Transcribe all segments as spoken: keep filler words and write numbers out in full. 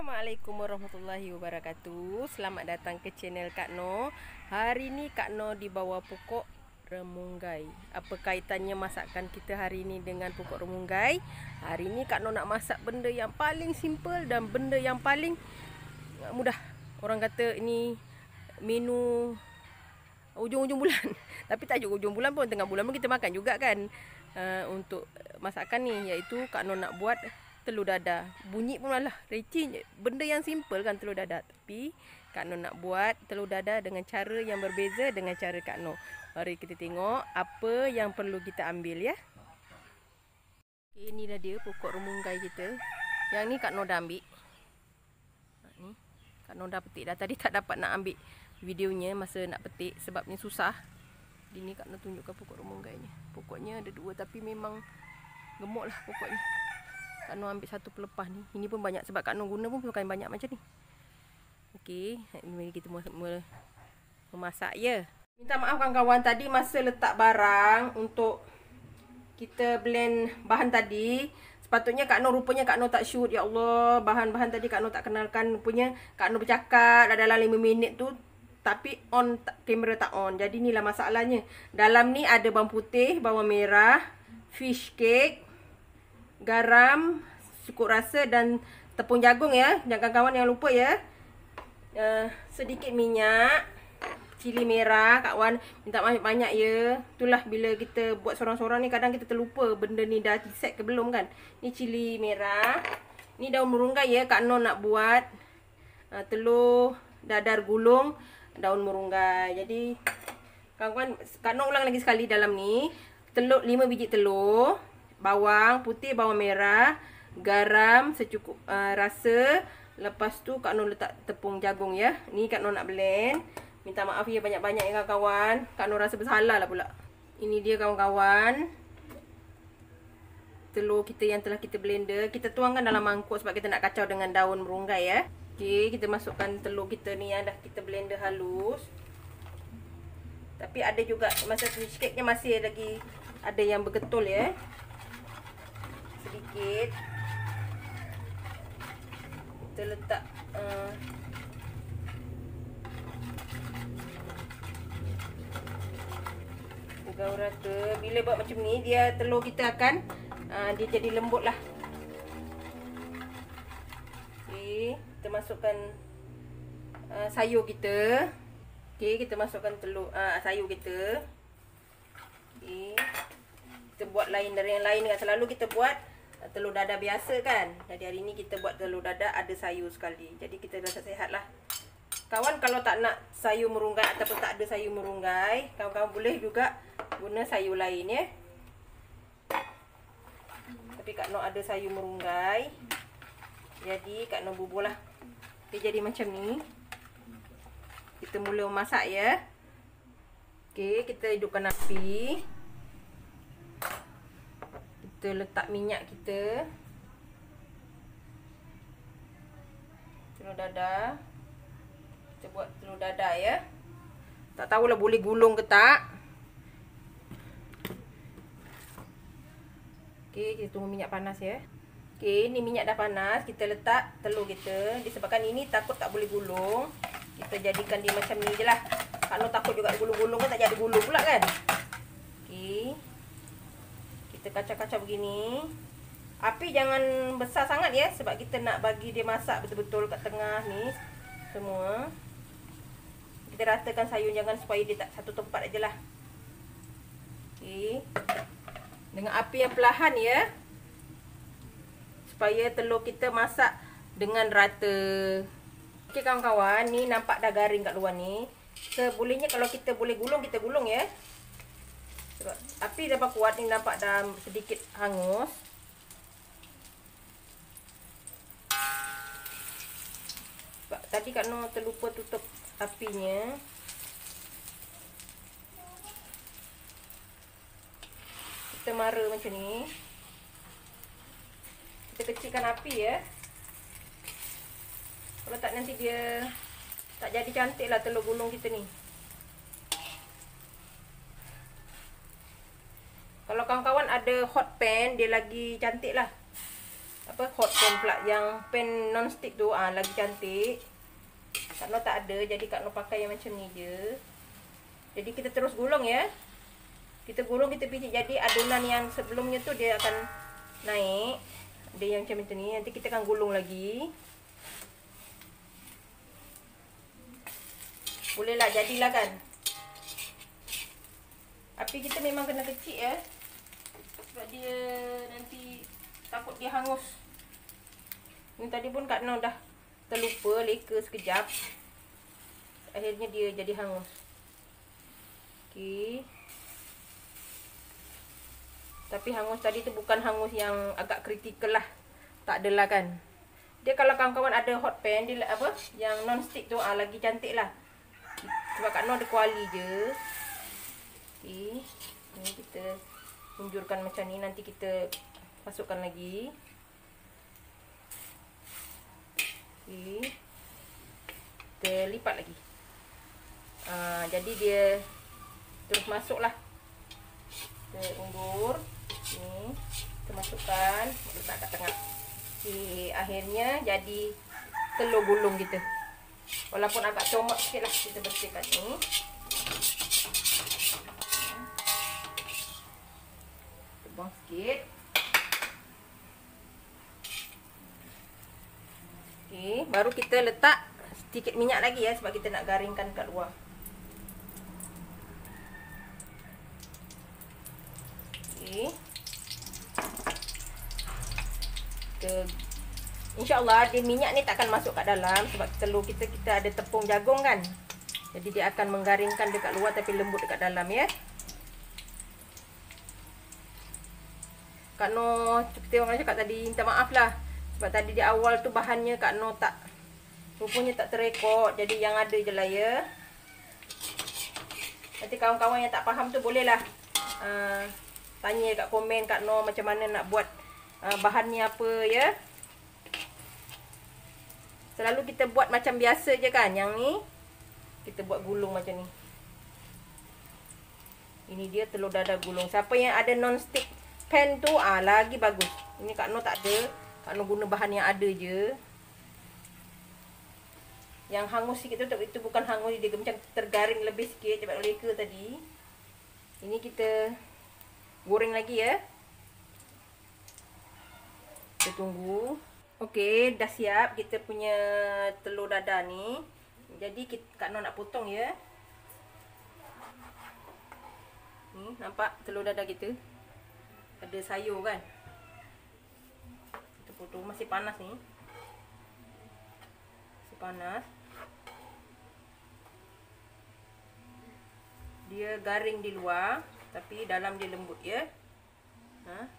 Assalamualaikum warahmatullahi wabarakatuh. Selamat datang ke channel Kak Noh. Hari ni Kak Noh dibawa pokok remunggai. Apa kaitannya masakan kita hari ni dengan pokok remunggai? Hari ni Kak Noh nak masak benda yang paling simple dan benda yang paling mudah. Orang kata ini menu ujung-ujung bulan. Tapi tak ujung bulan pun, tengah bulan pun kita makan juga kan. Uh, untuk masakan ni, iaitu Kak Noh nak buat telur dadah. Bunyi pun malah receh, benda yang simple kan telur dadah. Tapi Kak Noh nak buat telur dadah dengan cara yang berbeza dengan cara Kak Noh. Mari kita tengok apa yang perlu kita ambil ya. Okay, ini dah dia pokok remunggai kita. Yang ni Kak Noh dah ambil. Ni Kak Noh dah petik dah. Tadi tak dapat nak ambil videonya masa nak petik sebabnya susah. Ini Kak Noh tunjukkan pokok remunggainya. Pokoknya ada dua tapi memang gemuk lah pokoknya. Kak Noh ambil satu pelepah ni. Ini pun banyak sebab Kak Noh guna pun bukan banyak macam ni. Okey, mari kita memasak ya. Minta maaf kawan-kawan, tadi masa letak barang untuk kita blend bahan tadi, sepatutnya Kak Noh rupanya Kak Noh tak shoot. Ya Allah, bahan-bahan tadi Kak Noh tak kenalkan. Rupanya Kak Noh bercakap dah dalam lima minit tu, tapi on kamera tak on. Jadi inilah masalahnya. Dalam ni ada bawang putih, bawang merah, fish cake, garam cukup rasa dan tepung jagung ya. Jangan kawan yang lupa ya. Uh, sedikit minyak, cili merah kawan. Minta maaf banyak ya. Itulah bila kita buat sorang-sorang ni kadang kita terlupa benda ni dah set ke belum kan. Ni cili merah. Ni daun merunggai ya. Kak Noh nak buat uh, telur dadar gulung daun merunggai. Jadi kawan-kawan, Kak Noh ulang lagi sekali dalam ni. Telur lima biji telur, bawang putih, bawang merah, garam secukup uh, rasa. Lepas tu Kak Noh letak tepung jagung ya. Ni Kak Noh nak blend. Minta maaf ya banyak-banyak ya kawan-kawan. Kak Noh rasa bersalah lah pula. Ini dia kawan-kawan, telur kita yang telah kita blender. Kita tuangkan dalam mangkuk sebab kita nak kacau dengan daun merunggai ya. Okey, kita masukkan telur kita ni yang dah kita blender halus. Tapi ada juga masa fish cake-nya masih lagi ada yang bergetul ya. Sedikit kita letak uh, gaul rata. Bila buat macam ni, dia telur kita akan uh, dia jadi lembut lah. Okay, kita masukkan uh, sayur kita. Okay, kita masukkan telur uh, sayur kita. Okay, kita buat lain dari yang lain dengan selalu kita buat telur dadah biasa kan. Jadi hari ni kita buat telur dadah ada sayur sekali. Jadi kita rasa sihat lah. Kawan kalau tak nak sayur merunggai ataupun tak ada sayur merunggai, kawan-kawan boleh juga guna sayur lain ya. Tapi Kak Noh ada sayur merunggai. Jadi Kak Noh bubuh lah. Okay, jadi macam ni. Kita mula memasak ya. Okay, kita hidupkan api. Kita letak minyak kita. Telur dadah. Kita buat telur dadah ya. Tak tahulah boleh gulung ke tak. Okey, kita tunggu minyak panas ya. Okey, ni minyak dah panas. Kita letak telur kita. Disebabkan ini takut tak boleh gulung, kita jadikan dia macam ni je lah. Kalau takut juga gulung-gulung kan tak jadi gulung pula kan. Okey, kita kacau-kacau begini. Api jangan besar sangat ya, sebab kita nak bagi dia masak betul-betul kat tengah ni semua. Kita ratakan sayur, jangan supaya dia tak satu tempat aje lah. Okey, dengan api yang perlahan ya, supaya telur kita masak dengan rata. Okey kawan-kawan, ni nampak dah garing kat luar ni. Sebolehnya kalau kita boleh gulung, kita gulung ya. Sebab api dah kuat ni, nampak dah sedikit hangus. Sebab tadi Kak Noh terlupa tutup apinya. Kita mara macam ni. Kita kecilkan api ya. Kalau tak nanti dia tak jadi cantik lah telur gulung kita ni. Kalau kawan-kawan ada hot pan, dia lagi cantik lah. apa hot pan pula, yang pan non-stick tu ah lagi cantik. Kak Noh tak ada, jadi Kak Noh pakai yang macam ni je. Jadi kita terus gulung ya. Kita gulung, kita pijit, jadi adunan yang sebelumnya tu dia akan naik. Dia yang macam ni, nanti kita akan gulung lagi. Bolehlah, jadilah kan. Api kita memang kena kecil ya. Sebab dia nanti takut dia hangus. Ni tadi pun Kak Noh dah terlupa leka sekejap. Akhirnya dia jadi hangus. Okey. Tapi hangus tadi tu bukan hangus yang agak kritikal lah. Tak adalah kan. Dia kalau kawan-kawan ada hot pan, dia apa, yang non stick tu ah lagi cantik lah. Sebab Kak Noh ada kuali je. Okey. Ni kita tunjurkan macam ni, nanti kita masukkan lagi. Okey. Kita lipat lagi. Ah, jadi dia terus masuk lah. Kita undur. Ni kita masukkan, letak kat tengah. Okey, akhirnya jadi telur gulung kita. Walaupun agak comot sikit lah, kita bersihkan ni. Kita buang sikit. Okey, baru kita letak sedikit minyak lagi ya, sebab kita nak garingkan kat luar. Okey. Kita, InsyaAllah dia minyak ni takkan masuk kat dalam, sebab telur kita kita ada tepung jagung kan. Jadi dia akan menggaringkan dekat luar tapi lembut dekat dalam ya. Kak Noh, seperti orang cakap tadi, minta maaf lah. Sebab tadi di awal tu bahannya Kak Noh tak, rupanya tak terrekod. Jadi yang ada je lah ya. Nanti kawan-kawan yang tak faham tu bolehlah uh, tanya kat komen Kak Noh macam mana nak buat, uh, bahannya apa ya. Selalu kita buat macam biasa je kan. Yang ni kita buat gulung macam ni. Ini dia telur dadah gulung. Siapa yang ada non-stick pan tu ah lagi bagus. Ini Kak Noh tak ada. Kak Noh guna bahan yang ada je. Yang hangus sikit tu, itu bukan hangus, dia macam tergaring lebih sikit sebab leka tadi. Ini kita goreng lagi ya. Kita tunggu. Okey, dah siap kita punya telur dadah ni. Jadi kita, Kak Noh nak potong ya. Ni nampak telur dadah kita. Ada sayur kan. Kita potong, masih panas ni. Masih panas. Dia garing di luar, tapi dalam dia lembut ya. Ha?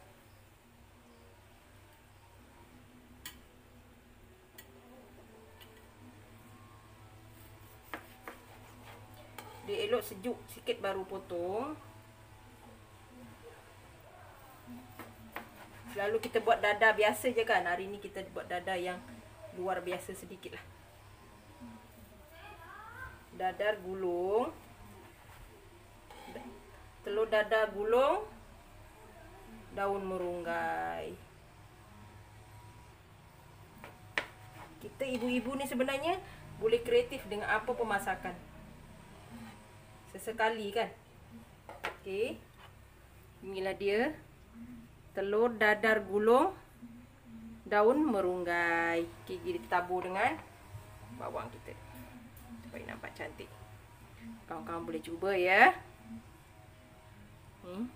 Dia elok sejuk sikit baru potong. Selalu kita buat dadah biasa je kan. Hari ni kita buat dadah yang luar biasa sedikit lah. Dadar gulung. Telur dadah gulung. Daun merunggai. Kita ibu-ibu ni sebenarnya boleh kreatif dengan apa pemasakan. Sesekali kan. Okey. Inilah dia. Telur dadar gulung daun merunggai. Okey, kita tabur dengan bawang kita. Supaya nampak cantik. Kawan-kawan boleh cuba ya. Hmm.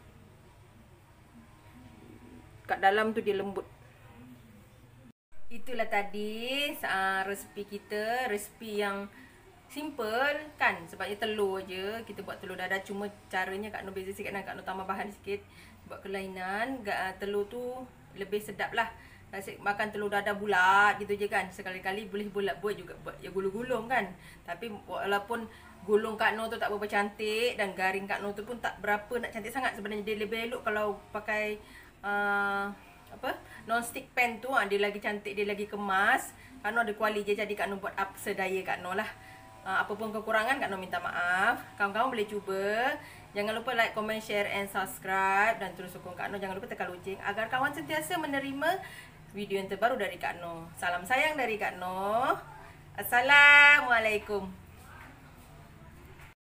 Kat dalam tu dia lembut. Itulah tadi uh, resepi kita. Resepi yang simple kan, sebabnya telur je. Kita buat telur dadah, cuma caranya Kak Noh beza sikit dan Kak Noh tambah bahan sikit. Buat kelainan, telur tu lebih sedap lah. Rasa makan telur dadah bulat gitu je kan. Sekali-kali boleh bulat buat juga, buat ya gulung-gulung kan. Tapi walaupun gulung Kak Noh tu tak berapa cantik dan garing Kak Noh tu pun tak berapa nak cantik sangat. Sebenarnya dia lebih elok kalau pakai uh, apa non-stick pan tu, uh, dia lagi cantik, dia lagi kemas. Kak Noh ada kuali je, jadi Kak Noh buat apa sedaya Kak Noh lah. Uh, apapun kekurangan Kak Noh minta maaf. Kawan-kawan boleh cuba. Jangan lupa like, comment, share and subscribe. Dan terus sokong Kak Noh. Jangan lupa tekan loceng agar kawan sentiasa menerima video yang terbaru dari Kak No. Salam sayang dari Kak No. Assalamualaikum.